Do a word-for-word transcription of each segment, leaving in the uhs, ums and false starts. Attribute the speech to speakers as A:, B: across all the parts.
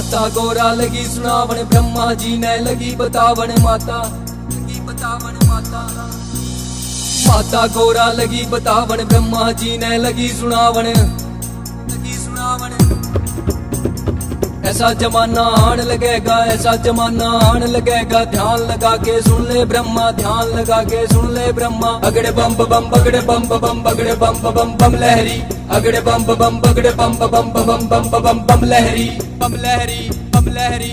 A: माता गौरा लगी सुनावन, ब्रह्मा जी ने लगी बतावन, माता लगी बतावन माता माता गौरा लगी बतावन, ब्रह्मा जी ने लगी सुनावन, लगी सुनावन। ऐसा जमाना आन लगेगा, ऐसा जमाना आन लगेगा, ध्यान लगा के सुन ले ब्रह्मा, ध्यान लगा के सुन ले ब्रह्मा। अगड़े बम बम बगड़े बम बम बगड़े बम बम बम लहरी, अगड़े बम बम बगड़े बम बम बम बम बम बम लहरी, बम लहरी बम लहरी।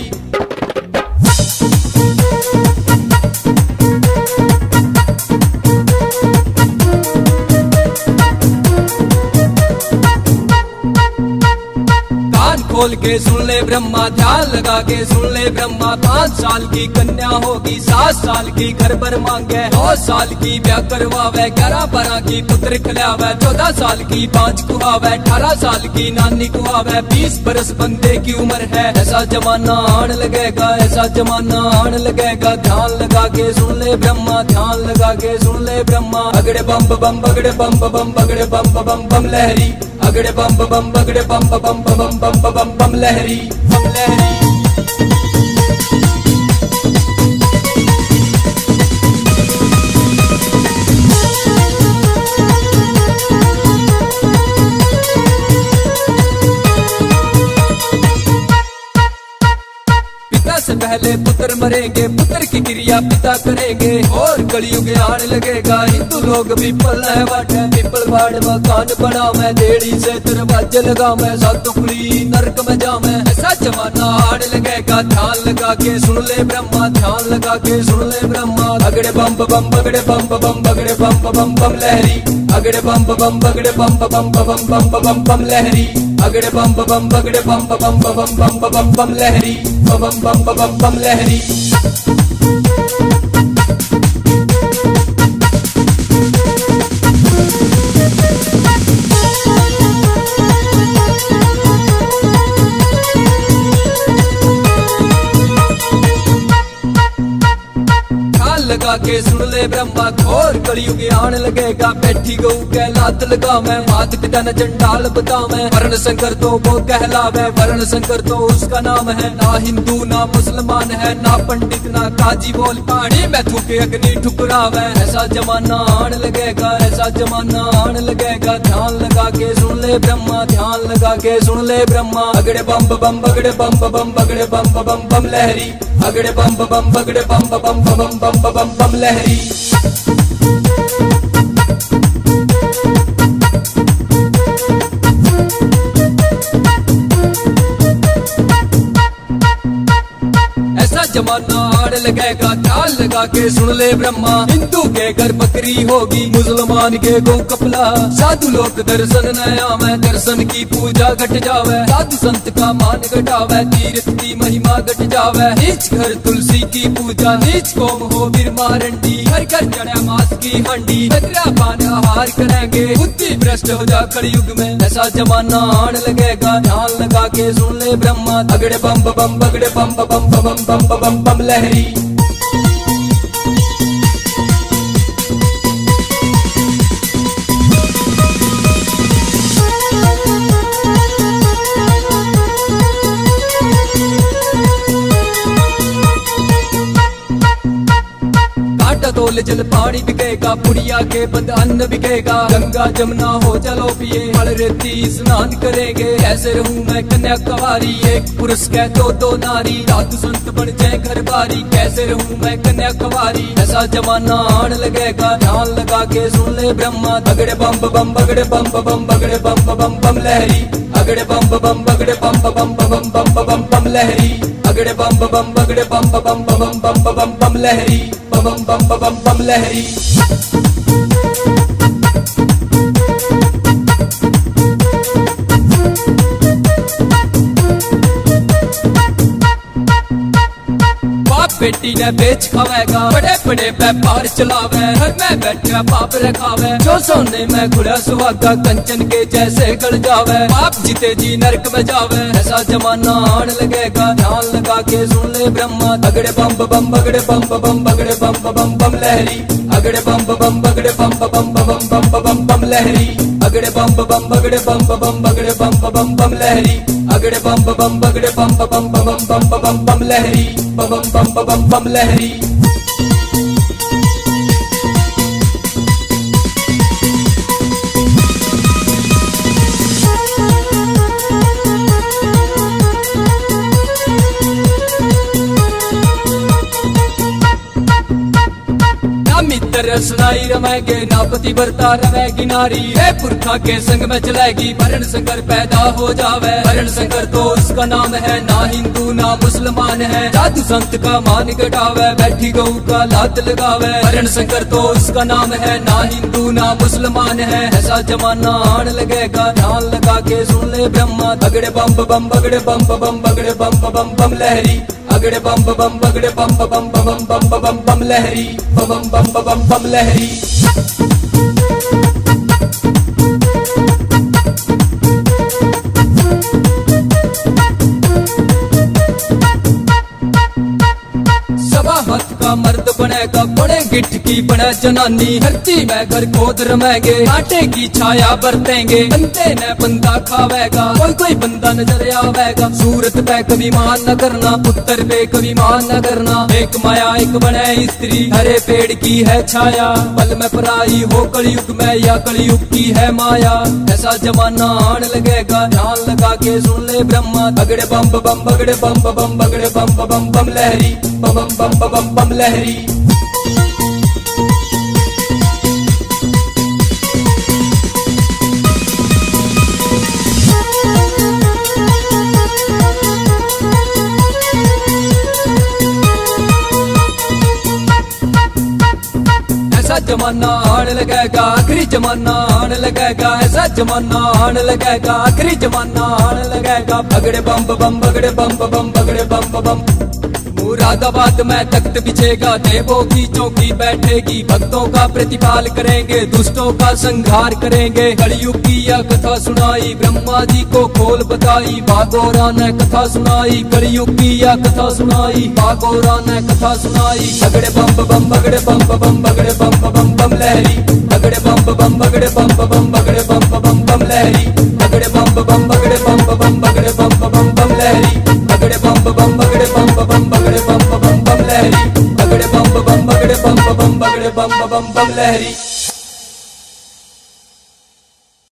A: खोल के सुन ले ब्रह्मा, ध्यान लगा के सुन ले ब्रह्मा। पाँच साल की कन्या होगी, सात साल की घर पर मांगे, नौ साल की ब्याह करवावे, ग्यारह बारह की पुत्र खिलावे, चौदह साल की पांच कुआवे, अठारह साल की नानी कुआवे, बीस बरस बंदे की उम्र है। ऐसा जमाना आन लगेगा, ऐसा जमाना आन लगेगा, ध्यान लगा के सुन ले ब्रह्मा, ध्यान लगा के सुन ले ब्रह्मा। अगड़े बम बम बगड़े बम बम बगड़े बम बम बम लहरी, अगड़े बम बम बगड़े बम बम बम बम बम बम लहरी, बम लहरी। से पहले पुत्र मरेंगे, पुत्र की क्रिया पिता करेंगे, और कलयुग आने लगेगा। हिंदू लोग भी पल्ला बाटे, पीपल बाड़ मकान बना मैं, देड़ी से दरवाजे लगा मैं, सातुखड़ी नरक में जा मैं। ऐसा जमाना आने लगेगा, ध्यान लगा के सुन ले ब्रह्मा, ध्यान लगा के सुन ले ब्रह्मा। अगड़े बम बम बगड़े बम बम बगड़े बम बम बम लहरी, अगड़े बम बम बगड़े बम बम बम बम बम बम लहरी, अगड़े बम बम बगड़े बम बम बम बम बम लहरी, बम बम बम बम लहरी। लगा के सुन ले ब्रह्मा, घोर कलयुग आने लगेगा। बैठी गऊ के लात लगा मैं, मात पिता न चंडाल बता मैं, वर्ण शंकर तो वो कहलावे, वर्ण शंकर तो उसका नाम है। ना हिंदू ना मुसलमान है, ना पंडित ना काजी बोल पानी में थूके अग्नि ठुकरावे। ऐसा जमाना आने लगेगा, ऐसा जमाना आने लगेगा, ध्यान लगा के सुन ले ब्रह्मा, ध्यान लगा के सुन ले ब्रह्मा। अगड़े बम बम बगड़े बम बम बगड़े बम बम बम लहरी, अगड़े बम बम बगड़े बम बम बम बम बम बम लहरी। जमाना आने लगेगा, ध्यान लगा के सुन ले ब्रह्मा। हिंदू के घर बकरी होगी, मुसलमान के गौ कपला, साधु लोग दर्शन नया में, दर्शन की पूजा घट जावे, साधु संत का मान घटावे, तीर्थ की महिमा घट जावे। नीच घर तुलसी की पूजा, नीच कोम हो बिरमा रंडी, घर घर चढ़ा मास की हंडी, बकरा पान आहार करेंगे, बुद्धि भ्रष्ट हो जा कलयुग में। ऐसा जमाना आने लगेगा, ध्यान लगा के सुन ले ब्रह्मा। अगड़े बम बम बगड़े बम बम बम बम बम बम लहरी। तोल जल पानी बिकेगा, पुड़िया के बंद अन्न बिकेगा, गंगा जमुना हो चलो पिए, फल रेती स्नान करेंगे। कैसे रहूं मैं कन्या कवारी, एक पुरुष के दो दो नारी, साधु संत बन जाए घर बारी, कैसे रहूं मैं कन्या कवारी। ऐसा जमाना आने लगेगा, ध्यान लगा के सुन ले ब्रह्मा। अगड़े बम बम बगड़े बम बम बगड़े बम बम बम लहरी, अगड़े बम बम बगड़े बम बम बम बम बम बम लहरी, अगड़े बम बम बगड़े बम बम बम बम बम बम लहरी, बम बम बम बम लहरी। बेटी ने बेच खावेगा, बड़े बड़े व्यापार चलावे, घर में बैठा पाप रखावे, जो सोने में खुला सुहागा, कंचन के जैसे गड़ जावे, पाप जीते जी नरक में जावे। ऐसा जमाना आने लगेगा, ध्यान लगा के सुन ले ब्रह्मा। अगड़े बम बम बगड़े बम बम बगड़े बम बम बम लहरी, अगड़े बम बम बगड़े बम बम बम बम बम बम लहरी, अगड़े बम बम बगड़े बम बम बगड़े बम बम बम लहरी अगड़े बम बम बगड़े बम बम बम बम बम बम लहरी बम बम बम बम लहरी। मित्र सुनाई रमेंगे ना पतिव्रता रवेगी नारी है पुरखा के संग में चलेगी वर्ण संकर पैदा हो जावे। वर्ण संकर तो उसका नाम है ना हिंदू ना मुसलमान है साधु संत का मान घटावे बैठी गऊ का लात लगावे। वर्ण संकर तो उसका नाम है ना हिंदू ना मुसलमान है ऐसा जमाना आन लगेगा ध्यान लगा के सुन ले ब्रह्मा। अगड़े बम बम बगड़े बम बम बगड़े बम बम बम लहरी अगड़े बम बम बगड़े बम बम बम बम बम बम लहरी बम बम बम बम लहरी। मर्द बनेगा बड़े गिट्ठ की बने जनानी धरती में घर खोद रमेंगे कांटे की छाया बरतेंगे बंदे ने बंदा खावेगा कोई कोई बंदा नजर आवेगा। सूरत पे कभी मान न करना पुत्र पे कभी मान न करना एक माया एक बने स्त्री हरे पेड़ की है छाया पल में पराई हो कलयुग में या कलयुग की है माया ऐसा जमाना आन लगेगा ध्यान लगा के सुन ले ब्रह्मा। अगड़े बम बम बगड़े बम बम बगड़े बम बम बम लहरी बम बम बम बम लहरी। ऐसा जमाना आने लगेगा आखिरी जमाना आने लगेगा ऐसा जमाना आने लगेगा आखिरी जमाना आने लगेगा। अगड़े बम बम बगड़े बम बम बगड़े बम बम मुरादाबाद में तख्त बिछेगा देवों की चौकी बैठेगी भक्तों का प्रतिपाल करेंगे दुष्टों का संहार करेंगे। कलयुग की यह कथा सुनाई ब्रह्मा जी को खोल बताई बागोरा ने कथा सुनाई कलयुग की यह कथा सुनाई बागोरा ने कथा सुनाई। अगड़े बम बम बगड़े बम बम बगड़े बम बम बम लहरी अगड़े बम बम बगड़े बम बम बगड़े बम बम बम लहरी अगड़े बम बम बगड़े बम बम बगड़े बम बम बम लहरी अगड़े बम बम बगड़े बम बम बगड़े बम बम बम लहरी अगड़े बम बम बगड़े बम बम बगड़े बम बम बम लहरी।